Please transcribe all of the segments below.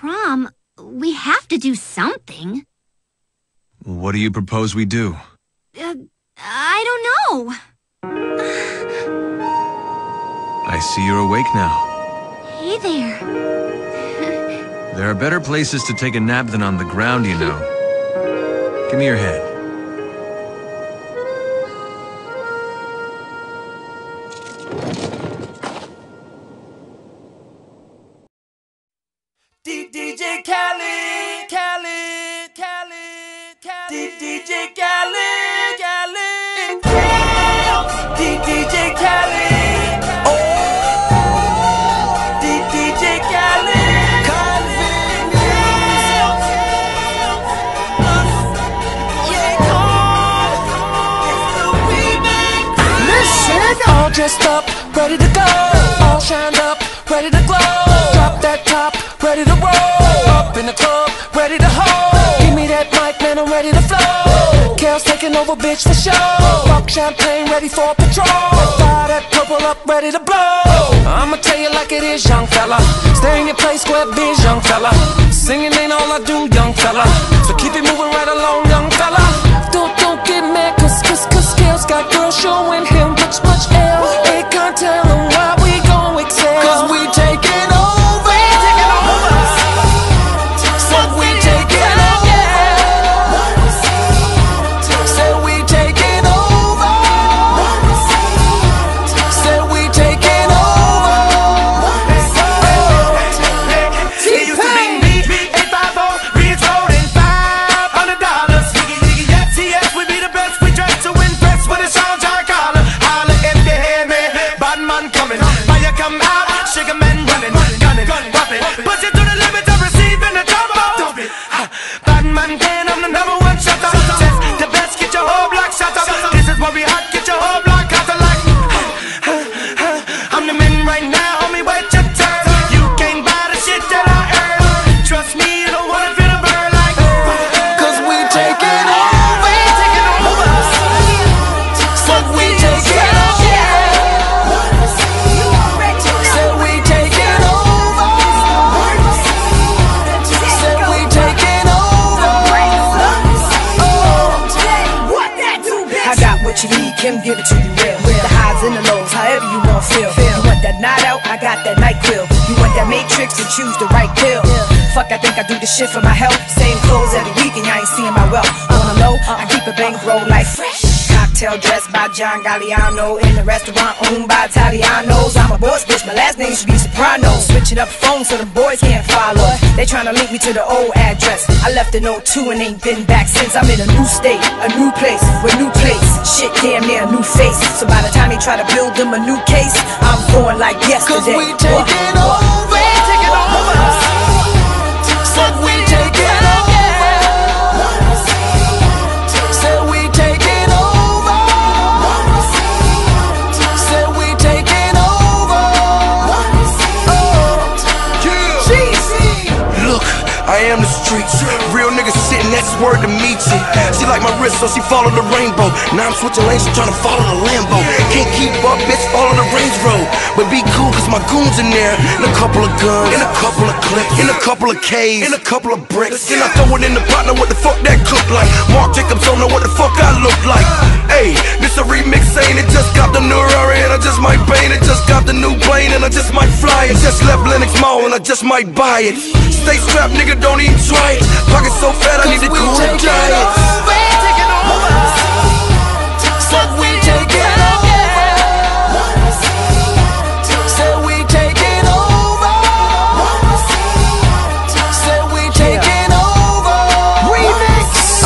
prom, we have to do something. What do you propose we do? I don't know. I see you're awake now. Hey there. There are better places to take a nap than on the ground, you know. Give me your head. DJ Khaled, Khaled, Khaled, Khaled, DJ Khaled, Khaled, DJ Khaled, oh, DJ Khaled, Khaled, listen, all dressed up, ready to go, all shined up, ready to glow, drop that top, ready to roll, up in the club, ready to hold. Give me that mic, man, I'm ready to flow. Kale's taking over, bitch, for show. Pop champagne, ready for patrol. Fire that purple up, ready to blow. I'ma tell you like it is, young fella. Stay in your place, square biz, young fella. Singing ain't all I do, young fella. So keep it moving right along, young fella. Don't get mad, cause Kale's got girls showing him much L. They can't tell him why we gon' excel. Cause we taking over. Give it to you real. The highs and the lows, however you want to feel. You want that night out, I got that night quill. You want that matrix, and choose the right pill. Fuck, I think I do this shit for my health. Same clothes every week and y'all ain't seeing my wealth. On the low, I keep a bankroll like fresh. Cocktail dressed by John Galliano. In the restaurant owned by Italianos. I'm a boss bitch, my last name should be Soprano. Switching up phones so the boys can't follow. They tryna link me to the old address. I left in 02 and ain't been back since. I'm in a new state, a new place, with new plates. Shit damn near a new face. So by the time they try to build them a new case, I'm going like yesterday. Cause we taking over. We taking over. So we taking over. So we taking over. So we taking over. Look, I am the streets. Real niggas sitting, that's word to meet you. She like my wrist, so she follow the rainbow. Now I'm switching lanes, she tryna follow the Lambo. Can't keep up, bitch, follow the Range Road. But be cool, cause my goons in there. And a couple of guns, and a couple of clips, and a couple of K's, and a couple of bricks. Then I throw it in the pot, now what the fuck that cook like? Mark Jacobs don't know what the fuck I look like. Hey, this a remix, ain't it? Just got the new Rari, and I just might paint it. Just got the new plane, and I just might fly it. Just left Lenox Mall, and I just might buy it. Stay strapped, nigga, don't even try it. Pockets so fat, I need to cool the diet. We taking over. So we taking over. So we taking over. So we taking over. Remix.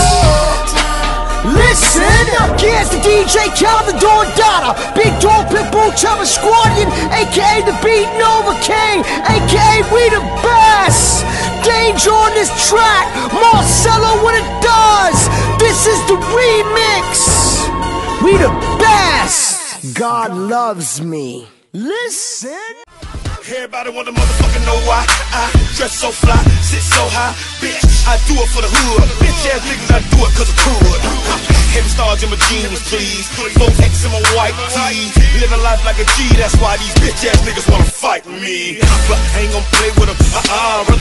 Listen up, here's the DJ Calvin Dordada, Big Dog Pitbull Chubba Squadron, aka the Beat Nova King, aka we the best. Danger on this track, Marcelo what it does. This is the remix. We the best. God loves me. Listen. Everybody wanna motherfucking know why I dress so fly, sit so high, bitch. I do it for the hood. Bitch ass niggas, I do it cause I could. Heavy stars in my jeans, please. 4X in my white tee. Living life like a G, that's why these bitch ass niggas wanna fight me. But I ain't gon' play with them,